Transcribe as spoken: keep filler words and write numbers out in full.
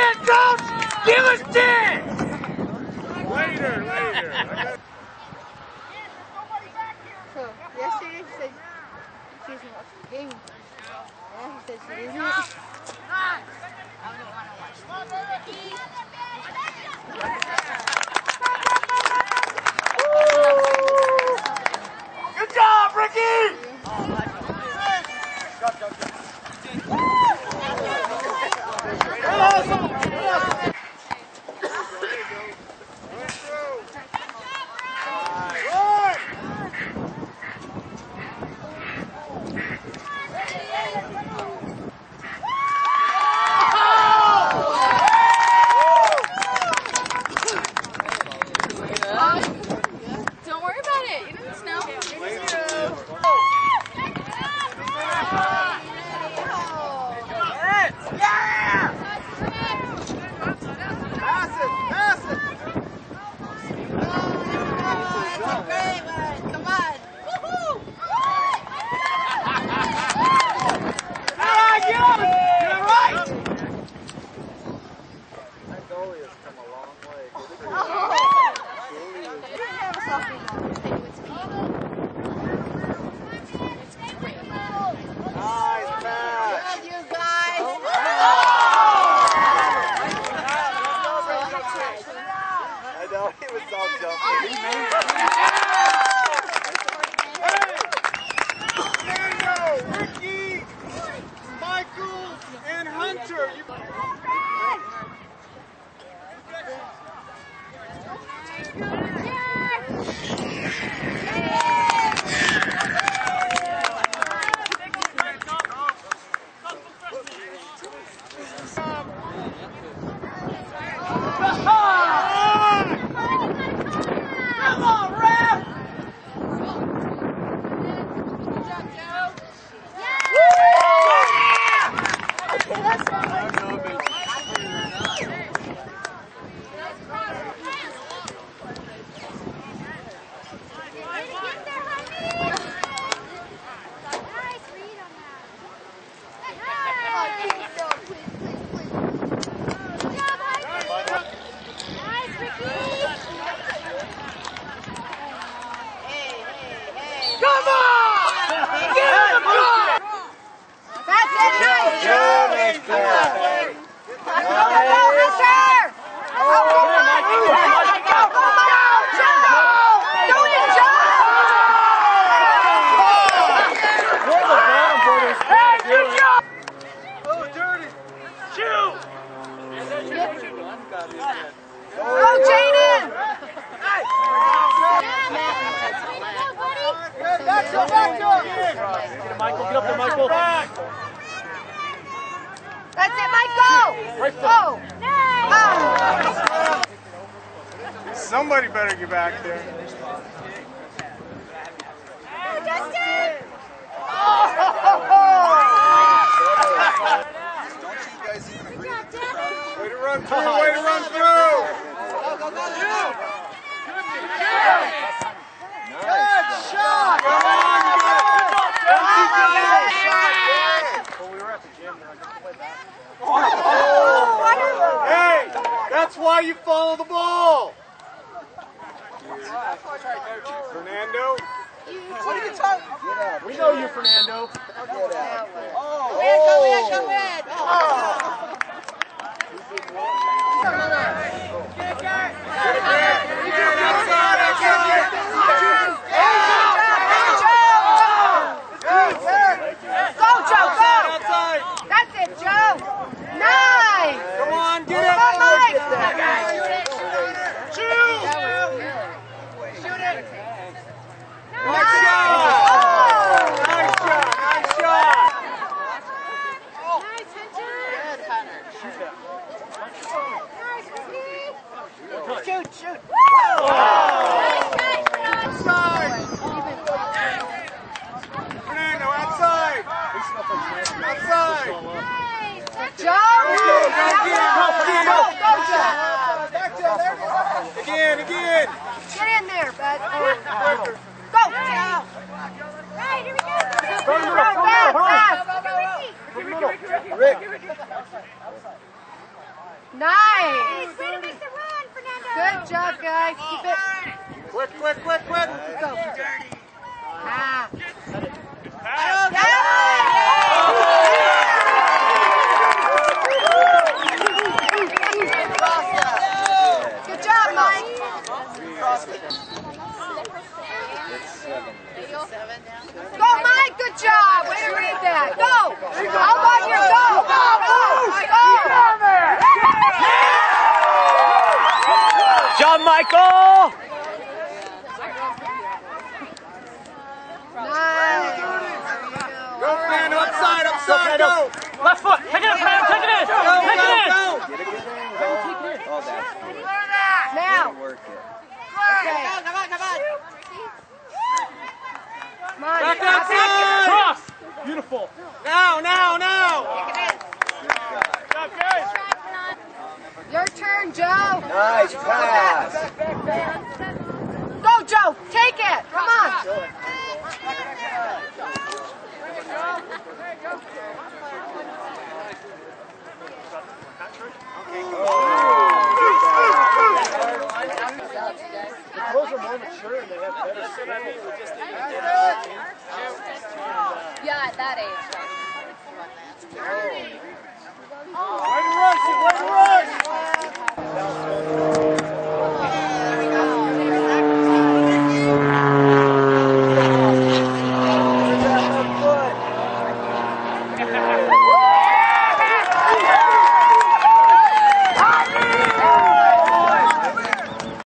ten, coach! Give us ten! Later, later. So, yesterday she said she was watching the game. Yeah, he said she didn't. Good job, Ricky! Don't worry about it. You didn't snow. Michael, get up there, Michael. Back. That's it, Michael! Right foot. Oh! Oh. Somebody better get back there. Hey, Justin! Way to run through, way to run through! Go, go, go, go! Good shot! Come on, you got it! Well, we were at the gym and I got to play basketball. Oh. Hey, that's why you follow the ball! Fernando? What are you talking about? We know you, Fernando. Oh! Go in, go in, go in! Oh! Go, Joe, go! That's it, Joe! Nice! Come on, get it! Come on, Mike! Shoot! Shoot it! Nice shot! Nice shot, nice shot! Nice, Hunter! Good, Hunter. Nice, Shoot, shoot! Outside! Fernando, outside! Outside! Joe! Go, go, again, Go, go, go, Joe! Again, again! Get in there, bud. Go, Joe! Right, here we go. Go to the middle, go Fast, middle, fast. Go to the middle. Rick. Nice. Way to make the run, Fernando. Good job, guys. Keep it. Quick, quick, quick, quick. Go. Ah. Good job, Mike. Go, Mike. Good job. Way to read that. Go. How about your go? Go. Go. Go. John Michael! Nice. Go, man. Upside, upside, go. Left foot! Take it in, Fran! Take it in! Go, Take go, it in! go. Oh, that's Now. work it. Okay. Come on, come on. Come on. Back outside. Cross! Beautiful! Now, now, now. Your turn, Joe. Nice pass. Go, Joe. Take it. Come on. The pros are more mature and they have better skills.